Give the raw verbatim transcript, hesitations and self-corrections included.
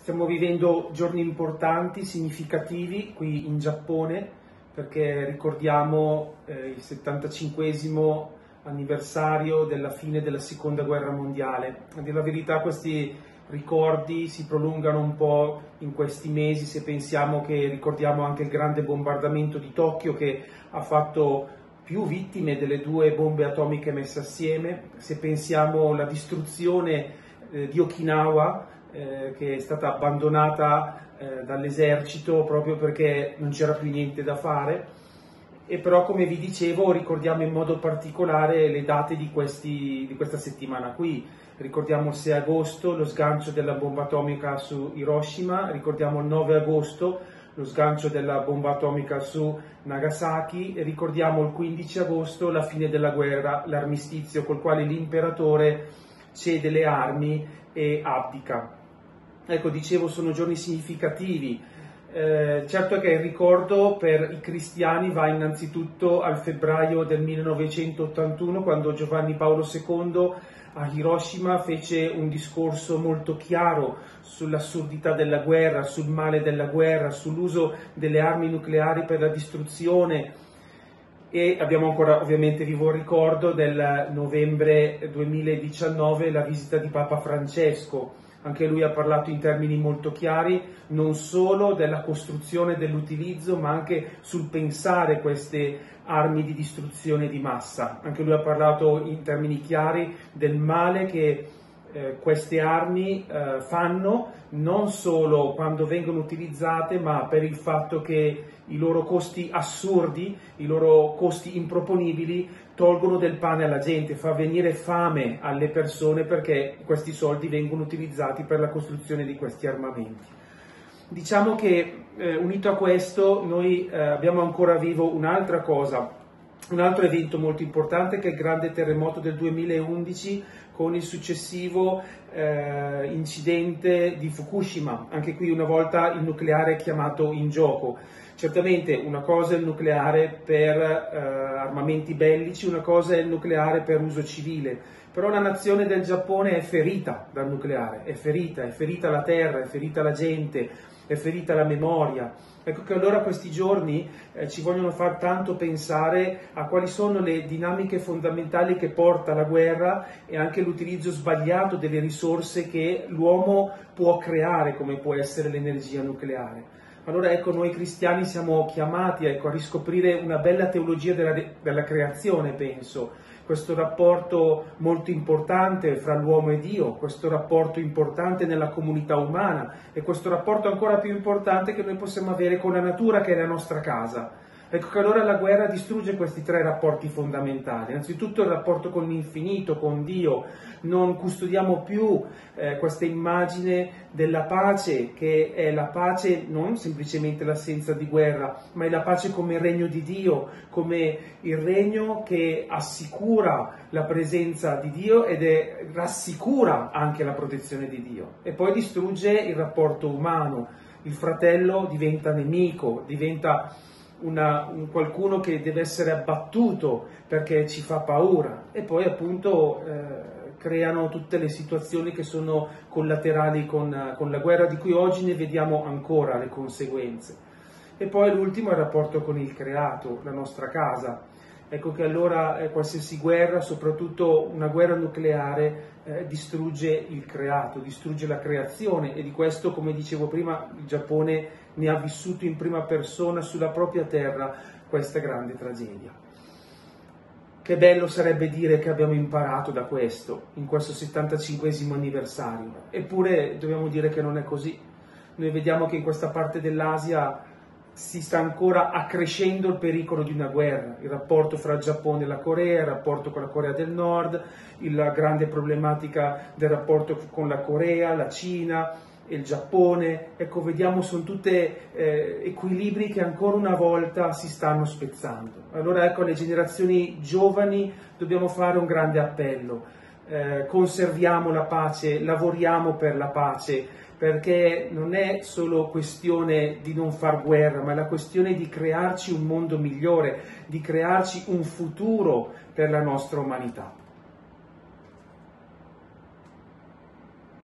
Stiamo vivendo giorni importanti, significativi qui in Giappone, perché ricordiamo eh, il settantacinquesimo anniversario della fine della Seconda Guerra Mondiale. A dire la verità, questi ricordi si prolungano un po' in questi mesi, se pensiamo che ricordiamo anche il grande bombardamento di Tokyo che ha fatto più vittime delle due bombe atomiche messe assieme, se pensiamo alla distruzione eh, di Okinawa, eh, che è stata abbandonata eh, dall'esercito proprio perché non c'era più niente da fare. E però, come vi dicevo, ricordiamo in modo particolare le date di, questi, di questa settimana qui. Ricordiamo il sei agosto, lo sgancio della bomba atomica su Hiroshima, ricordiamo il nove agosto, lo sgancio della bomba atomica su Nagasaki, e ricordiamo il quindici agosto, la fine della guerra, l'armistizio col quale l'imperatore cede le armi e abdica. Ecco, dicevo, sono giorni significativi. Eh, certo che il ricordo per i cristiani va innanzitutto al febbraio del millenovecentottantuno, quando Giovanni Paolo secondo a Hiroshima fece un discorso molto chiaro sull'assurdità della guerra, sul male della guerra, sull'uso delle armi nucleari per la distruzione. E abbiamo ancora ovviamente vivo il ricordo del novembre duemiladiciannove, la visita di Papa Francesco. Anche lui ha parlato in termini molto chiari, non solo della costruzione e dell'utilizzo, ma anche sul pensare queste armi di distruzione di massa. Anche lui ha parlato in termini chiari del male che eh, queste armi eh, fanno, non solo quando vengono utilizzate, ma per il fatto che i loro costi assurdi, i loro costi improponibili, tolgono del pane alla gente, fa venire fame alle persone perché questi soldi vengono utilizzati per la costruzione di questi armamenti. Diciamo che eh, unito a questo noi eh, abbiamo ancora vivo un'altra cosa, un altro evento molto importante, che è il grande terremoto del duemilaundici con il successivo eh, incidente di Fukushima. Anche qui una volta il nucleare è chiamato in gioco. Certamente una cosa è il nucleare per eh, armamenti bellici, una cosa è il nucleare per uso civile, però la nazione del Giappone è ferita dal nucleare, è ferita, è ferita la terra, è ferita la gente, è ferita la memoria. Ecco che allora questi giorni eh, ci vogliono far tanto pensare a quali sono le dinamiche fondamentali che porta la guerra e anche l'utilizzo sbagliato delle risorse che l'uomo può creare, come può essere l'energia nucleare. Allora ecco, noi cristiani siamo chiamati ecco, a riscoprire una bella teologia della, della creazione, penso, questo rapporto molto importante fra l'uomo e Dio, questo rapporto importante nella comunità umana e questo rapporto ancora più importante che noi possiamo avere con la natura, che è la nostra casa. Ecco che allora la guerra distrugge questi tre rapporti fondamentali. Innanzitutto il rapporto con l'infinito, con Dio. Non custodiamo più eh, questa immagine della pace, che è la pace non semplicemente l'assenza di guerra, ma è la pace come il regno di Dio, come il regno che assicura la presenza di Dio ed è, rassicura anche la protezione di Dio. E poi distrugge il rapporto umano. Il fratello diventa nemico, diventa Una, un qualcuno che deve essere abbattuto perché ci fa paura, e poi appunto eh, creano tutte le situazioni che sono collaterali con, con la guerra, di cui oggi ne vediamo ancora le conseguenze. E poi l'ultimo è il rapporto con il creato, la nostra casa. Ecco che allora eh, qualsiasi guerra, soprattutto una guerra nucleare, eh, distrugge il creato, distrugge la creazione, e di questo, come dicevo prima, il Giappone ne ha vissuto in prima persona sulla propria terra questa grande tragedia. Che bello sarebbe dire che abbiamo imparato da questo, in questo settantacinquesimo anniversario. Eppure dobbiamo dire che non è così. Noi vediamo che in questa parte dell'Asia si sta ancora accrescendo il pericolo di una guerra, il rapporto fra il Giappone e la Corea, il rapporto con la Corea del Nord, la grande problematica del rapporto con la Corea, la Cina e il Giappone. Ecco, vediamo, sono tutte eh, equilibri che ancora una volta si stanno spezzando. Allora ecco, alle generazioni giovani dobbiamo fare un grande appello, eh, conserviamo la pace, lavoriamo per la pace, perché non è solo questione di non far guerra, ma è la questione di crearci un mondo migliore, di crearci un futuro per la nostra umanità.